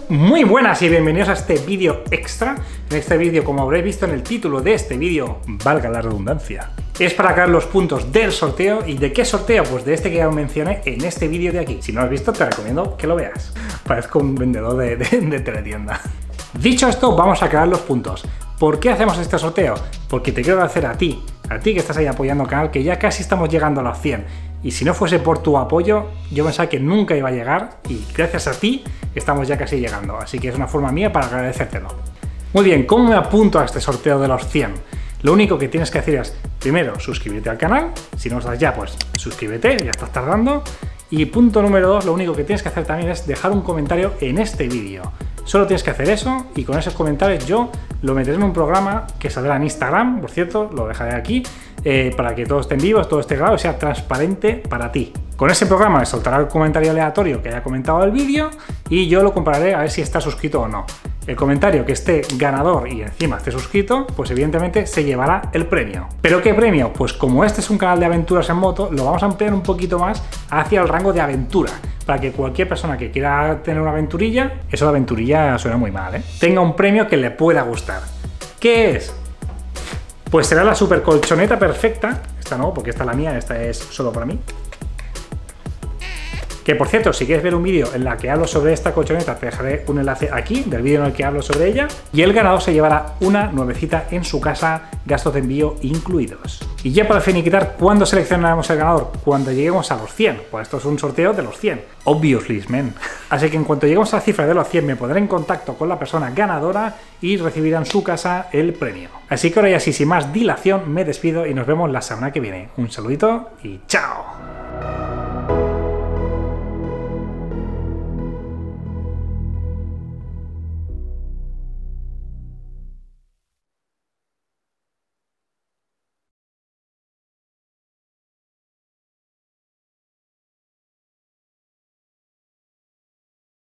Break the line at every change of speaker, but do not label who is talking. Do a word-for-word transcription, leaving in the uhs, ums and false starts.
Muy buenas y bienvenidos a este vídeo extra. En este vídeo, como habréis visto en el título de este vídeo, valga la redundancia, es para sacar los puntos del sorteo. ¿Y de qué sorteo? Pues de este que ya os mencioné en este vídeo de aquí. Si no lo has visto, te recomiendo que lo veas. Parezco un vendedor de, de, de teletienda. Dicho esto, vamos a crear los puntos. ¿Por qué hacemos este sorteo? Porque te quiero hacer a ti, a ti que estás ahí apoyando el canal, que ya casi estamos llegando a los cien. Y si no fuese por tu apoyo, yo pensaba que nunca iba a llegar y gracias a ti estamos ya casi llegando. Así que es una forma mía para agradecértelo. Muy bien, ¿cómo me apunto a este sorteo de los cien? Lo único que tienes que hacer es, primero, suscribirte al canal. Si no estás ya, pues suscríbete, ya estás tardando. Y punto número dos, lo único que tienes que hacer también es dejar un comentario en este vídeo. Solo tienes que hacer eso y con esos comentarios yo lo meteré en un programa que saldrá en Instagram, por cierto, lo dejaré aquí, eh, para que todo esté en vivo, todo esté grabado y sea transparente para ti. Con ese programa me soltará el comentario aleatorio que haya comentado el vídeo y yo lo compararé a ver si está suscrito o no. El comentario que esté ganador y encima esté suscrito, pues evidentemente se llevará el premio. ¿Pero qué premio? Pues como este es un canal de aventuras en moto, lo vamos a ampliar un poquito más hacia el rango de aventura, para que cualquier persona que quiera tener una aventurilla, eso de aventurilla suena muy mal, ¿eh?, tenga un premio que le pueda gustar. ¿Qué es? Pues será la super colchoneta perfecta. Esta no, porque esta es la mía, esta es solo para mí. Que por cierto, si quieres ver un vídeo en la que hablo sobre esta colchoneta, te dejaré un enlace aquí del vídeo en el que hablo sobre ella. Y el ganador se llevará una nuevecita en su casa, gastos de envío incluidos. Y ya para finiquitar, ¿cuándo seleccionaremos el ganador? Cuando lleguemos a los cien. Pues esto es un sorteo de los cien. Obviously, man. Así que en cuanto lleguemos a la cifra de los cien, me pondré en contacto con la persona ganadora y recibirá en su casa el premio. Así que ahora ya sí, sin más dilación, me despido y nos vemos la semana que viene. Un saludito y ¡chao!